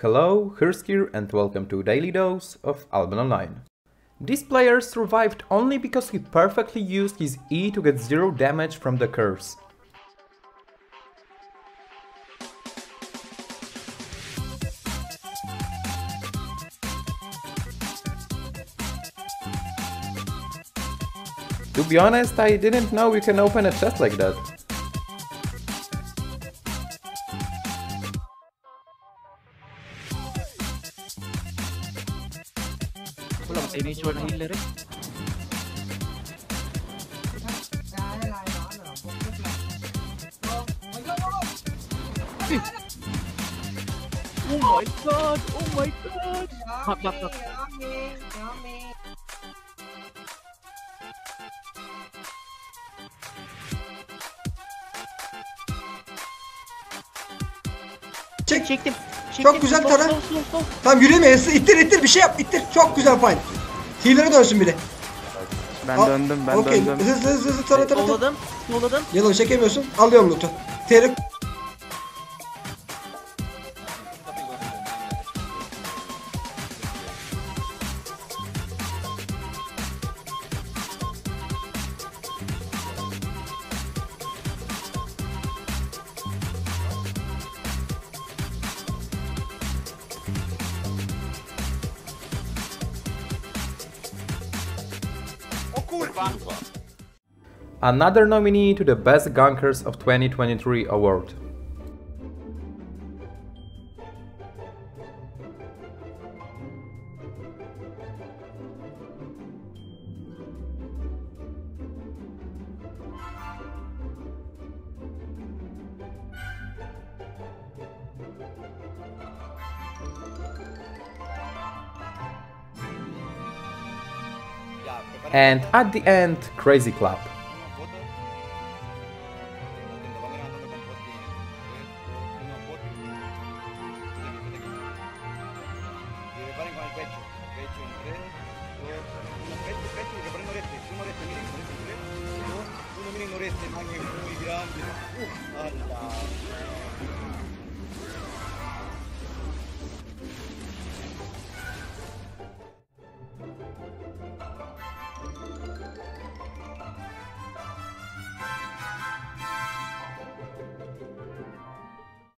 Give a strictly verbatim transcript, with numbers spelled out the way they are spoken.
Hello, Hyrst here and welcome to Daily Dose of Albion Online. This player survived only because he perfectly used his E to get zero damage from the curse. To be honest, I didn't know you can open a chest like that. Wala matay na yung short healer eh. Oh my god! Oh my god! Hop, hop, hop. Çek. Çektim. Çok güzel tara. Tamam yürüyemeyiz. İttir ittir bir şey yap. İttir. Çok güzel fight. Healer'e dönsün biri. Ben Al. döndüm, ben okay. döndüm. Hızlı hızlı hızlı tara tara. Solladım. Solladım. Yellow çekemiyorsun. Alıyorum loot'u. Terip. Another nominee to the Best Gankers of twenty twenty-three award. And at the end, Crazy Clap.